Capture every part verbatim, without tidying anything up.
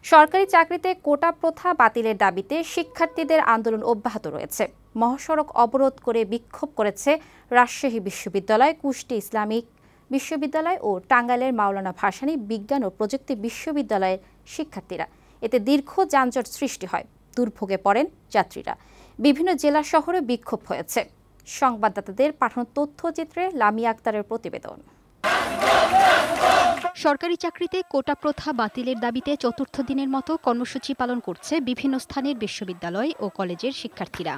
সরকারি চাকরিতে কোটা প্রথা বাতিলের দাবিতে শিক্ষার্থীদের আন্দোলন অব্যাহত রয়েছে। মহাসড়ক অবরোধ করে বিক্ষোভ করেছে রাজশাহী বিশ্ববিদ্যালয়, কুষ্টি ইসলামিক বিশ্ববিদ্যালয় ও টাঙ্গাইলের মাওলানা ভাসানী বিজ্ঞান ও প্রযুক্তি বিশ্ববিদ্যালয়ের শিক্ষার্থীরা। এতে দীর্ঘ যানজট সৃষ্টি হয়, দুর্ভোগে পড়েন যাত্রীরা। বিভিন্ন জেলা শহরে বিক্ষোভ হয়েছে। সংবাদদাতাদের পাঠানো তথ্যচিত্রে লামিয়া আক্তারের প্রতিবেদন। সরকারি চাকরিতে কোটা প্রথা বাতিলের দাবিতে চতুর্থ দিনের মতো কর্মসূচি পালন করছে বিভিন্ন স্থানের বিশ্ববিদ্যালয় ও কলেজের শিক্ষার্থীরা।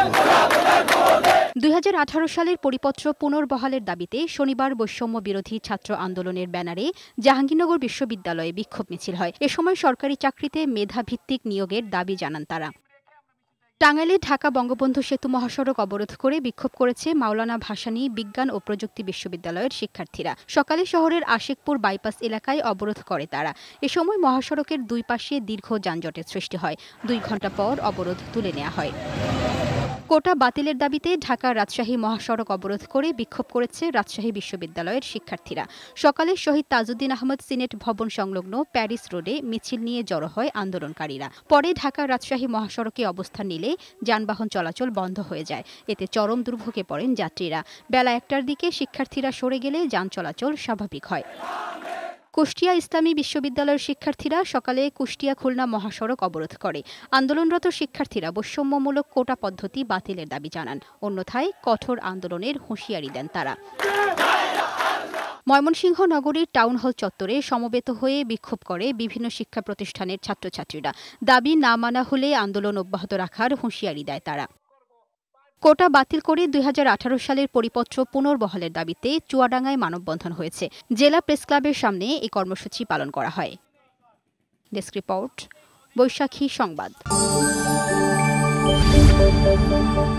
দুই হাজার আঠারো সালের পরিপত্র পুনর্বহালের দাবিতে শনিবার বৈষম্য বিরোধী ছাত্র আন্দোলনের ব্যানারে জাহাঙ্গীরনগর বিশ্ববিদ্যালয়ে বিক্ষোভ মিছিল হয়। এ সময় সরকারি চাকরিতে মেধাভিত্তিক নিয়োগের দাবি জানান তারা। টাঙ্গাইলে ঢাকা বঙ্গবন্ধু সেতু মহাসড়ক অবরোধ করে বিক্ষোভ করেছে মাওলানা ভাসানী বিজ্ঞান ও প্রযুক্তি বিশ্ববিদ্যালয়ের শিক্ষার্থীরা। সকালে শহরের আশিকপুর বাইপাস এলাকায় অবরোধ করে তারা। এ সময় মহাসড়কের দুই পাশে দীর্ঘ যানজটের সৃষ্টি হয়। দুই ঘণ্টা পর অবরোধ তুলে নেওয়া হয়। কোটা বাতিলের দাবিতে ঢাকা রাজশাহী মহাসড়ক অবরোধ করে বিক্ষোভ করেছে রাজশাহী বিশ্ববিদ্যালয়ের শিক্ষার্থীরা। সকালে শহীদ তাজউদ্দিন আহমদ সিনেট ভবন সংলগ্ন প্যারিস রোডে মিছিল নিয়ে জড়ো হয় আন্দোলনকারীরা। পরে ঢাকা রাজশাহী মহাসড়কে অবস্থান নিলে যানবাহন চলাচল বন্ধ হয়ে যায়। এতে চরম দুর্ভোগে পড়েন যাত্রীরা। বেলা একটার দিকে শিক্ষার্থীরা সরে গেলে যান চলাচল স্বাভাবিক হয়। কুষ্টিয়া ইসলামী বিশ্ববিদ্যালয়ের শিক্ষার্থীরা সকালে কুষ্টিয়া খুলনা মহাসড়ক অবরোধ করে। আন্দোলনরত শিক্ষার্থীরা বৈষম্যমূলক কোটা পদ্ধতি বাতিলের দাবি জানান। অন্যথায় কঠোর আন্দোলনের হুঁশিয়ারি দেন তারা। ময়মনসিংহ নগরীর টাউন হল চত্বরে সমবেত হয়ে বিক্ষোভ করে বিভিন্ন শিক্ষা প্রতিষ্ঠানের ছাত্রছাত্রীরা। দাবি না মানা হলে আন্দোলন অব্যাহত রাখার হুঁশিয়ারি দেয় তারা। কোটা বাতিল করে দুই হাজার আঠারো সালের পরিপত্র পুনর্বহালের দাবিতে চুয়াডাঙ্গায় মানববন্ধন হয়েছে। জেলা প্রেসক্লাবের সামনে এই কর্মসূচি পালন করা হয়। ডেস্ক রিপোর্ট, বৈশাখী সংবাদ।